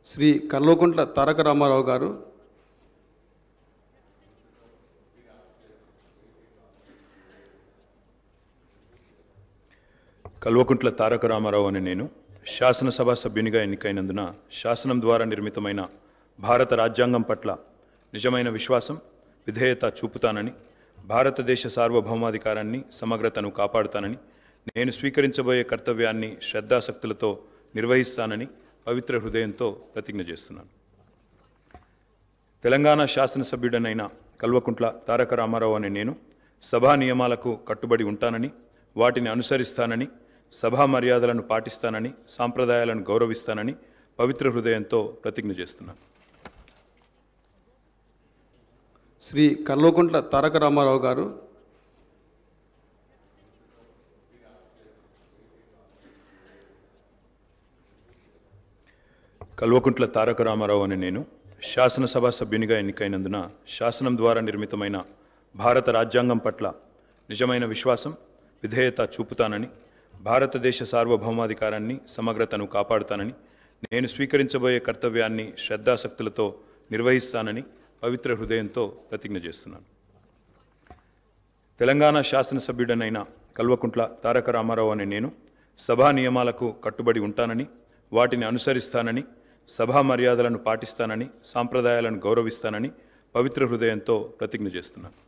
శ్రీ కల్వకుంట్ల తారక రామారావు గారు. కల్వకుంట్ల తారక రామారావు అనే నేను శాసనసభ సభ్యునిగా ఎన్నికైనందున శాసనం ద్వారా నిర్మితమైన భారత రాజ్యాంగం పట్ల నిజమైన విశ్వాసం, విధేయత చూపుతానని, భారతదేశ సార్వభౌమాధికారాన్ని, సమగ్రతను కాపాడుతానని, నేను స్వీకరించబోయే కర్తవ్యాన్ని శ్రద్ధాశక్తులతో నిర్వహిస్తానని పవిత్ర హృదయంతో ప్రతిజ్ఞ చేస్తున్నాను. తెలంగాణ శాసనసభ్యుడనైన కల్వకుంట్ల తారక రామారావు అనే నేను సభా నియమాలకు కట్టుబడి ఉంటానని, వాటిని అనుసరిస్తానని, సభా మర్యాదలను పాటిస్తానని, సాంప్రదాయాలను గౌరవిస్తానని పవిత్ర హృదయంతో ప్రతిజ్ఞ చేస్తున్నాను. శ్రీ కల్వకుంట్ల తారక రామారావు గారు. కల్వకుంట్ల తారక రామారావు అనే నేను శాసనసభ సభ్యునిగా ఎన్నికైనందున శాసనం ద్వారా నిర్మితమైన భారత రాజ్యాంగం పట్ల నిజమైన విశ్వాసం, విధేయత చూపుతానని, భారతదేశ సార్వభౌమాధికారాన్ని, సమగ్రతను కాపాడుతానని, నేను స్వీకరించబోయే కర్తవ్యాన్ని శ్రద్ధాశక్తులతో నిర్వహిస్తానని పవిత్ర హృదయంతో ప్రతిజ్ఞ చేస్తున్నాను. తెలంగాణ శాసనసభ్యుడనైన కల్వకుంట్ల తారక రామారావు అనే నేను సభా నియమాలకు కట్టుబడి ఉంటానని, వాటిని అనుసరిస్తానని, సభా మర్యాదలను పాటిస్తానని, సాంప్రదాయాలను గౌరవిస్తానని పవిత్ర హృదయంతో ప్రతిజ్ఞ చేస్తున్నాను.